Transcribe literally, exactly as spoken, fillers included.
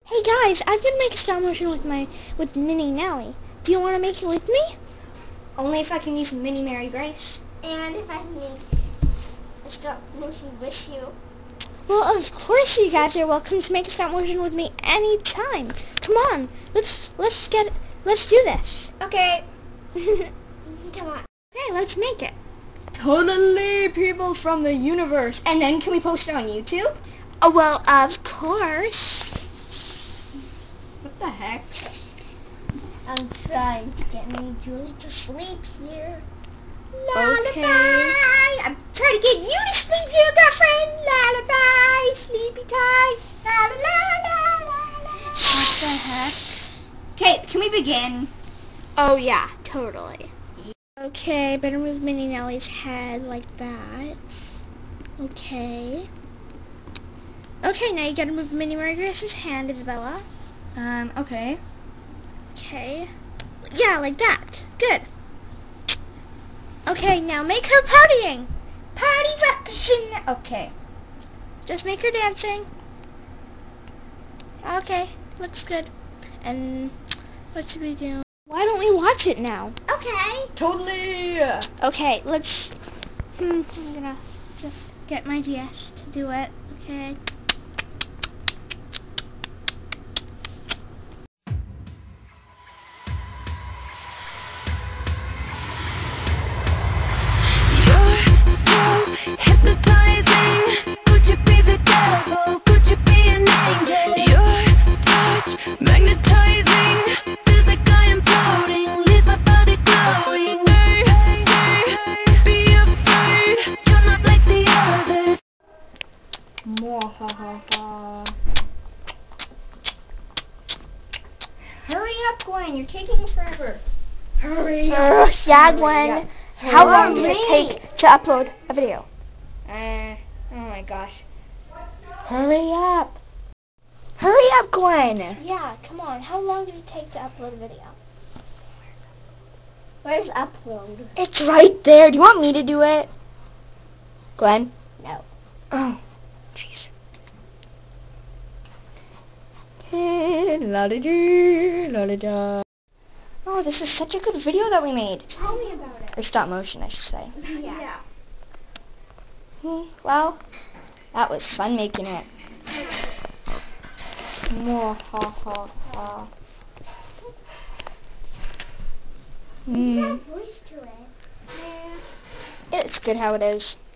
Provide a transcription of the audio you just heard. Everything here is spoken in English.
Hey guys, I did make a stop motion with my with Minnie Nelly. Do you want to make it with me? Only if I can use Minnie Mary Grace. And if I can make a stop motion with you. Well, of course you guys are welcome to make a stop motion with me anytime. Come on, let's let's get let's do this. Okay. Come on. Okay, let's make it. Totally people from the universe. And then can we post it on YouTube? Oh well, of course. What the heck? I'm trying to get Minnie Julie to sleep here. Lullaby. Okay. I'm trying to get you to sleep here, girlfriend. Lullaby, sleepy time. La la la la la la. What the heck? Okay, can we begin? Oh yeah, totally. Okay, better move Minnie Nelly's head like that. Okay. Okay, now you gotta move Minnie Mary Grace's hand, Isabella. Um, okay. Okay. Yeah, like that. Good. Okay, now make her partying. Party repression. Okay. Just make her dancing. Okay, looks good. And what should we do? Why don't we watch it now? Okay. Totally. Okay, let's... Hmm, I'm gonna just get my D S to do it. Okay. Hypnotizing, could you be the devil, could you be an angel? Your touch, magnetizing, feels like I am floating, leaves my body glowing. They say, be afraid, you're not like the others. Mwahaha. Hurry up, Gwen, you're taking forever. Hurry up. Uh, yeah, Hurry Gwen. up. How Hurry long does it up. take to upload a video? Uh, oh my gosh. Hurry up. Hurry up, Gwen. Yeah, come on. How long does it take to upload a video? Where's upload? It's right there. Do you want me to do it? Gwen? No. Oh, jeez. La-da-dee, la-da-da. Oh, this is such a good video that we made. Tell me about it. Or stop motion, I should say. Yeah. yeah. Hmm, well, that was fun making it. Mwahaha. You got a Mm. voice to it. It's good how it is.